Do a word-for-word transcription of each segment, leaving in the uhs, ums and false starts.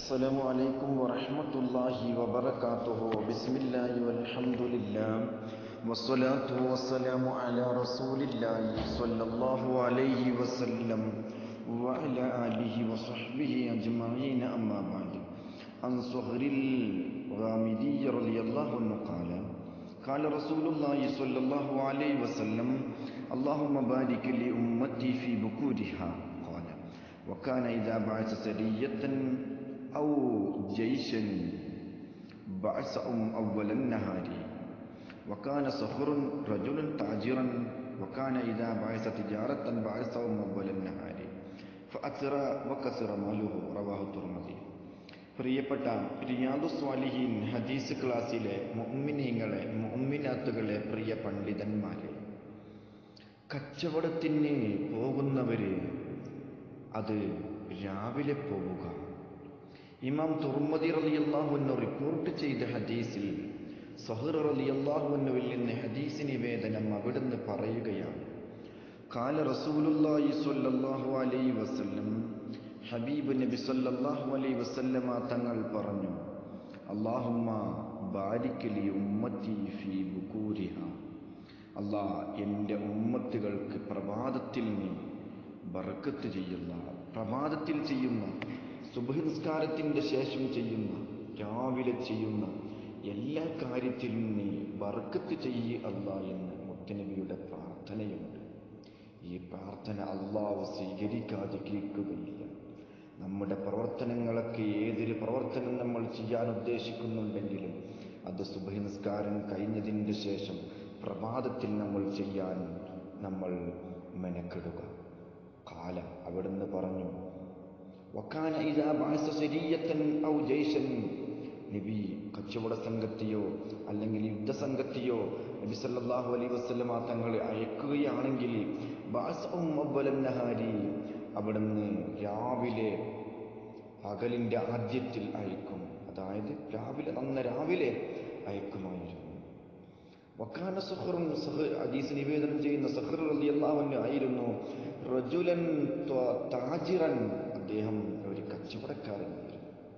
السلام عليكم ورحمة الله وبركاته. بسم الله والحمد لله والصلاة والسلام على رسول الله صلى الله عليه وسلم وعلى آله وصحبه أجمعين. أما بعد. عن صهر الغامدي رضي الله عنه قال قال رسول الله صلى الله عليه وسلم اللهم بارك لأمتي في بكورها. قال وكان إذا بعث سرية أو جيشا بعثهم أول النهار. وكان صخر رجل تاجرا وكان إذا بعث تجارة بعثهم أول النهار فأكثر وكثر ماله. رواه الترمذي. പ്രിയപ്പെട്ട റിയാദുസ് സ്വാലിഹീൻ ഹദീസ് ക്ലാസ്സിലെ മുഅ്മിനീങ്ങളെ മുഅ്മിനാത്തുകളെ പ്രിയ പണ്ഡിതന്മാരെ, കച്ചവടത്തിന് പോകുന്നവര് അത് രാവിലെ പോവുക. ഇമാം തുർമദി റളിയല്ലാഹു അൻഹു റിപ്പോർട്ട് ചെയ്ത ഹദീസിൽ സഹർ റളിയല്ലാഹു അൻഹുവിൽ നിന്ന് ഹദീസ് നിവേദനം അവിടുന്ന് പറയുകയാണ്. ഖാല റസൂലുള്ളാഹി സ്വല്ലല്ലാഹു അലൈഹി വസല്ലം, ഹബീബ് നബി സല്ലല്ലാഹു അലൈഹി വസല്ലമ തങ്ങൾ പറഞ്ഞു, അല്ലാഹുമ്മ ബാരിക് ലി ഉമ്മത്തി ഫീ ബുകൂരിഹ. അല്ലാഹ് എൻ്റെ ഉമ്മത്തുകൾക്ക് പ്രഭാതത്തിൽ നീ ബർക്കത്ത് ചെയ്യുന്ന, പ്രഭാതത്തിൽ ചെയ്യുന്ന, സുബ്ഹ് നിസ്കാരത്തിൻ്റെ ശേഷം ചെയ്യുന്ന, രാവിലെ ചെയ്യുന്ന എല്ലാ കാര്യത്തിലും നീ ബർക്കത്ത് ചെയ്യ് അല്ലാഹ് എന്ന് മുത്തനബിയുടെ പ്രാർത്ഥനയുണ്ട്. ഈ പ്രാർത്ഥന അല്ലാഹു സ്വീകരിക്കാതിരിക്കുകയില്ല. നമ്മുടെ പ്രവർത്തനങ്ങളൊക്കെ, ഏതൊരു പ്രവർത്തനം നമ്മൾ ചെയ്യാൻ ഉദ്ദേശിക്കുന്നുണ്ടെങ്കിലും അത് സുബ്ഹ് നിസ്കാരം കഴിഞ്ഞതിൻ്റെ ശേഷം പ്രഭാതത്തിൽ നമ്മൾ ചെയ്യാൻ നമ്മൾ മെനക്കെടുക. ഖാല അവിടുന്ന് പറഞ്ഞു, വക്കാന ഇദാ ബഅസ സരിയത്തൻ ഔ ജൈശൻ. നബി കച്ചവട സംഘത്തെയോ അല്ലെങ്കിൽ യുദ്ധസംഘത്തെയോ നബി സല്ലല്ലാഹു അലൈഹി വസല്ലമ തങ്ങൾ അയക്കുകയാണെങ്കിൽ ബഅസഉം അവ്വലൻ നഹാരി, അവിടുന്ന് രാവിലെ പകലിൻ്റെ ആദ്യത്തിൽ അയക്കും. അതായത് രാവിലെ, അന്ന് രാവിലെ അയക്കുമായിരുന്നു. വക്കാന സഖറുൻ, ഹദീസ് നിവേദനം ചെയ്യുന്ന സഖർ റളിയല്ലാഹു അൻഹു ആയിരുന്നു റജുലൻ താജിറൻ, അദ്ദേഹം ഒരു കച്ചവടക്കാരനായിരുന്നു.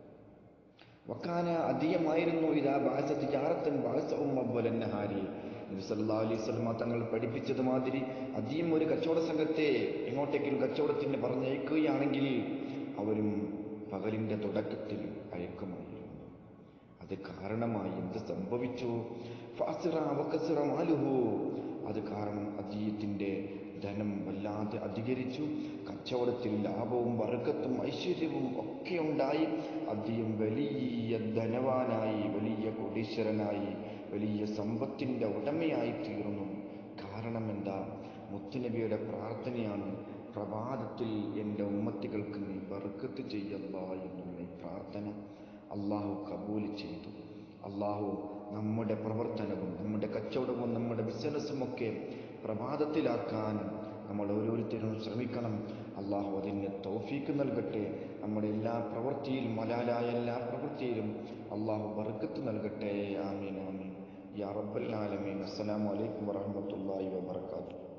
വക്കാന അധികമായിരുന്നു ഇദാ ബഅസ തിജാറത്തൻ ബഅസഉം അവ്വലൻ നഹാരി. നബി സല്ലല്ലാഹു അലൈഹി വസല്ലം തങ്ങൾ പഠിപ്പിച്ചത് മാതിരി അധികം ഒരു കച്ചവട സംഘത്തെ എങ്ങോട്ടെങ്കിലും കച്ചവടത്തിന് പറഞ്ഞയക്കുകയാണെങ്കിൽ അവരും പകലിൻ്റെ തുടക്കത്തിൽ അയക്കുമായിരുന്നു. അത് കാരണമായി എന്ത് സംഭവിച്ചു? ഫഅസ്റ വകസ്റ മാലുഹു, അത് കാരണം അദ്ദേഹത്തിൻ്റെ ധനം വല്ലാതെ അധികരിച്ചു. കച്ചവടത്തിൽ ലാഭവും ബർക്കത്തും ഐശ്വര്യവും ഒക്കെ ഉണ്ടായി. അദ്ദേഹം വലിയ ധനവാനായി, വലിയ കോടീശ്വരനായി, വലിയ സമ്പത്തിൻ്റെ ഉടമയായി തീർന്നു. കാരണം എന്താ? മുത്തുനബിയുടെ പ്രാർത്ഥനയാണ്, പ്രഭാതത്തിൽ എൻ്റെ ഉമ്മത്തികൾക്ക് നീ ബർക്കത്ത് ചെയ്യല്ലാ എന്നുള്ള ഈ പ്രാർത്ഥന അള്ളാഹു കബൂൽ ചെയ്തു. അള്ളാഹു നമ്മുടെ പ്രവർത്തനവും നമ്മുടെ കച്ചവടവും നമ്മുടെ ബിസിനസ്സും ഒക്കെ പ്രഭാതത്തിലാക്കാൻ നമ്മൾ ഓരോരുത്തരും ശ്രമിക്കണം. അള്ളാഹു അതിന് തൗഫീക്ക് നൽകട്ടെ. നമ്മുടെ എല്ലാ പ്രവൃത്തിയിലും, ഹലാലായ എല്ലാ പ്രവൃത്തിയിലും അള്ളാഹു ബർക്കത്ത് നൽകട്ടെ. ആമീൻ ആമീൻ യാ റബ്ബൽ ആലമീൻ. അസ്സലാമു അലൈക്കും വറഹ്മത്തുള്ളാഹി വബറകാതുഹു.